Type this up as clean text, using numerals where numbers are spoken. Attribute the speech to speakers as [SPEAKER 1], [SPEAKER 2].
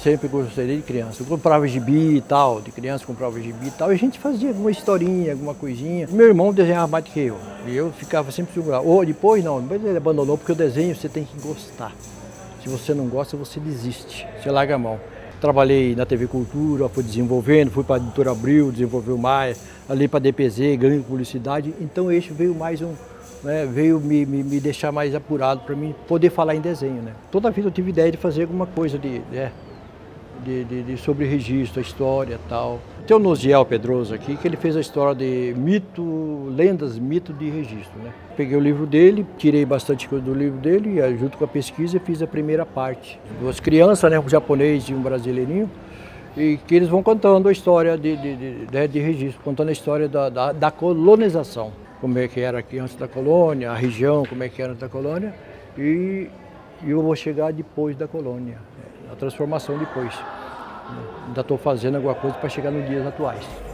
[SPEAKER 1] sempre gostei de criança. Eu comprava gibi e tal, de criança comprava gibi e tal, e a gente fazia alguma historinha, alguma coisinha. Meu irmão desenhava mais do que eu, e eu ficava sempre segurado. Ou depois não, depois ele abandonou, porque o desenho você tem que gostar. Se você não gosta, você desiste, você larga a mão. Trabalhei na TV Cultura, fui desenvolvendo, fui para a Editora Abril, desenvolveu mais, ali para a DPZ, ganho publicidade, então esse veio mais veio me deixar mais apurado para mim poder falar em desenho, né? Toda a vida eu tive ideia de fazer alguma coisa sobre registro, a história e tal. Tem o Nosiel Pedroso aqui, que ele fez a história de lendas, mito de registro, né? Peguei o livro dele, tirei bastante coisa do livro dele, e junto com a pesquisa fiz a primeira parte. Duas crianças, né, um japonês e um brasileirinho, e que eles vão contando a história de registro, contando a história da colonização. Como é que era aqui antes da colônia, a região, como é que era antes da colônia, e eu vou chegar depois da colônia, a transformação depois. Ainda estou fazendo alguma coisa para chegar nos dias atuais.